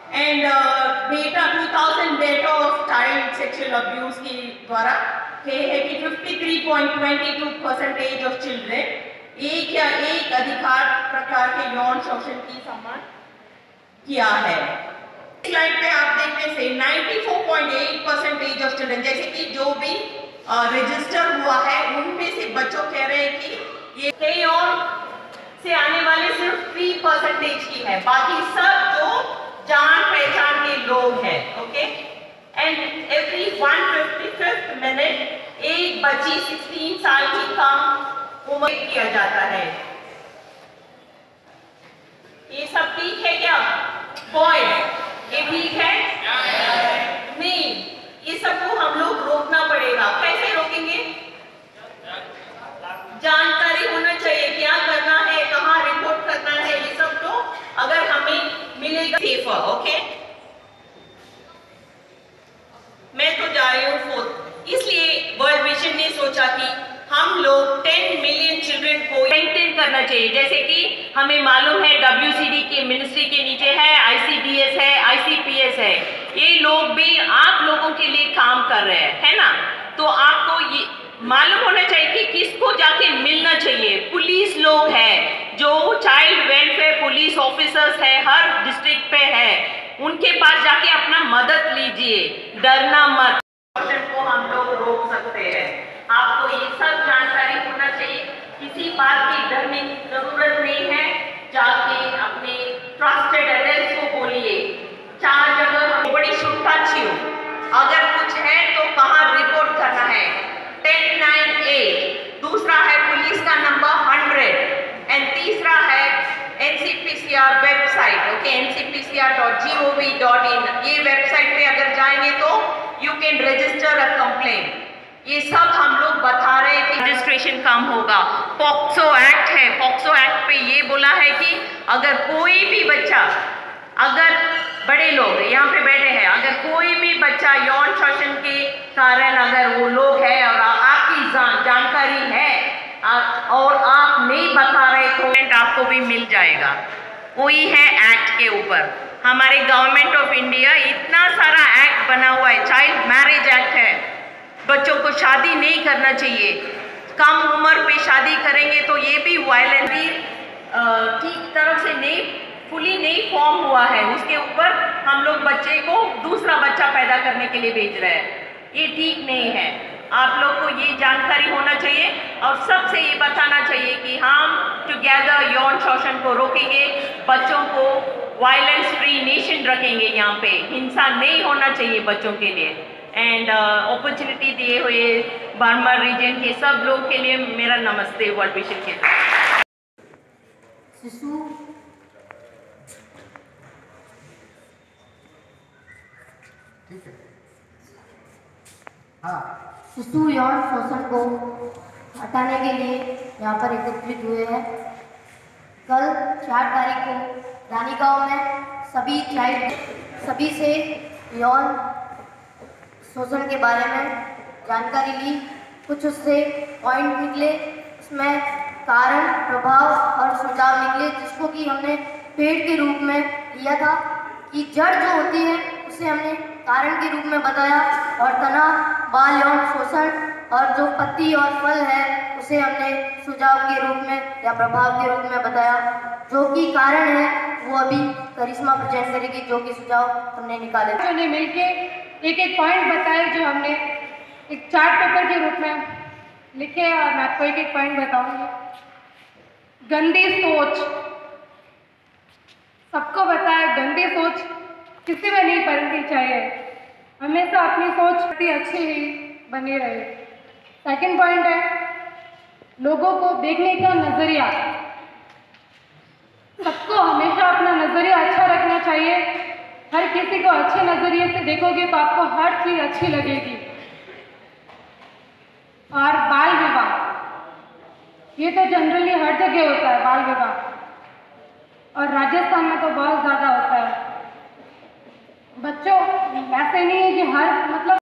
And data 2000 data of child sexual abuse के द्वारा है कि 53.22% ऑफ चिल्ड्रेन एक या एक अधिकार प्रकार के यौन शोषण की सम्मान किया है। स्लाइड पे आप देखने से 94.8% ऑफ चिल्ड्रन, जैसे कि जो भी रजिस्टर हुआ है उनमें से बच्चों कह रहे हैं कि ये कई और से आने वाले सिर्फ 3% की है, बाकी सब जो जान पहचान के लोग हैं। Okay, and every 155th minute एक बच्ची 16 साल की कम उम्र किया जाता है। ये सब ठीक है क्या बॉयज? ये ठीक है? नहीं, ये सबको हम लोग रोकना पड़ेगा। कैसे रोकेंगे? जानकारी होना चाहिए, क्या करना है, कहाँ रिपोर्ट करना है, ये सब तो अगर हमें मिलेगा सेफर। ओके, मैं तो जा रही हूँ 4th, इसलिए वर्ल्ड विजन ने सोचा कि हम लोग 10 मिलियन चिल्ड्रन को मेंटेन करना चाहिए। जैसे कि हमें मालूम है WCD के मिनिस्ट्री के नीचे है, ICDS है, ICPS है, ये लोग भी आप लोगों के लिए काम कर रहे हैं, है ना? तो आपको ये मालूम होना चाहिए कि किसको जाके मिलना चाहिए। पुलिस लोग हैं, जो चाइल्ड वेलफेयर पुलिस ऑफिसर्स है, हर डिस्ट्रिक्ट पे है, उनके पास जाके अपना मदद लीजिए, डरना मत। को हम लोग रोक सकते हैं। आपको ये सब जानकारी होना चाहिए, किसी बात की डरने की जरूरत नहीं है। जाके अपने ट्रस्टेड एड्रेस को बोलिए। 4 जगह बड़ी शुभकामनाएं हो, अगर कुछ है तो कहाँ रिपोर्ट करना है 1098, दूसरा है पुलिस का नंबर 100 एंड तीसरा है NCPCR वेबसाइट। ओके, ncpcr.gov.in, ये वेबसाइट पे अगर जाएंगे तो you can register a complaint. ये सब हम लोग बता रहे हैं कि रजिस्ट्रेशन कम होगा। पॉक्सो एक्ट है, पॉक्सो एक्ट पे ये बोला है कि अगर कोई भी बच्चा, अगर बड़े लोग यहाँ पे बैठे हैं, अगर कोई भी बच्चा यौन शोषण के कारण अगर वो लोग है और आपकी जानकारी है और आप नहीं बता रहे तो आपको भी मिल जाएगा। वही है एक्ट के ऊपर। हमारे गवर्नमेंट ऑफ इंडिया इतना सारा एक्ट बना हुआ है, चाइल्ड मैरिज एक्ट है, बच्चों को शादी नहीं करना चाहिए, कम उम्र पे शादी करेंगे तो ये भी वायलेंस भी ठीक तरह से नहीं फुली नहीं फॉर्म हुआ है, उसके ऊपर हम लोग बच्चे को दूसरा बच्चा पैदा करने के लिए भेज रहे हैं, ये ठीक नहीं है। आप लोग को ये जानकारी होना चाहिए और सबसे ये बताना चाहिए कि हम टुगेदर यौन शोषण को रोकेंगे, बच्चों को वायलेंस फ्री नेशन रखेंगे, यहाँ पे हिंसा नहीं होना चाहिए बच्चों के लिए। एंड अपॉर्चुनिटी दिए हुए बार्मर रीजन के सब लोग के लिए मेरा नमस्ते वर्ल्ड विजन के साथ। शिशु ठीक है, हाँ, शिशु यौन शोषण को हटाने के लिए यहाँ पर एकत्रित हुए हैं। कल 4 तारीख को रानी गांव में सभी से यौन शोषण के बारे में जानकारी ली, कुछ उससे पॉइंट निकले, उसमें कारण, प्रभाव और सुझाव निकले, जिसको कि हमने पेड़ के रूप में लिया था कि जड़ जो होती है उसे हमने कारण के रूप में बताया और तना बाल यौन शोषण और जो पत्ती और फल है उसे हमने सुझाव के रूप में या प्रभाव के रूप में बताया। जो कि कारण है वो अभी करिश्मा प्रेजेंट करेगी, जो कि सुझाव हमने निकाले थे। ने मिलके एक पॉइंट बताए जो हमने एक चार्ट पेपर के रूप में लिखे और मैं आपको एक पॉइंट बताऊंगी। गंदी सोच, सबको बताया गंदी सोच किसी में नहीं बननी चाहिए, हमेशा अपनी सोच अच्छी ही बनी रहे। सेकंड पॉइंट है लोगों को देखने का नजरिया, सबको हमेशा अपना नजरिया अच्छा रखना चाहिए। हर किसी को अच्छे नजरिए से देखोगे तो आपको हर चीज अच्छी लगेगी। और बाल विवाह, ये तो जनरली हर जगह होता है बाल विवाह, और राजस्थान में तो बहुत ज़्यादा होता है। बच्चों ऐसे नहीं है कि हर मतलब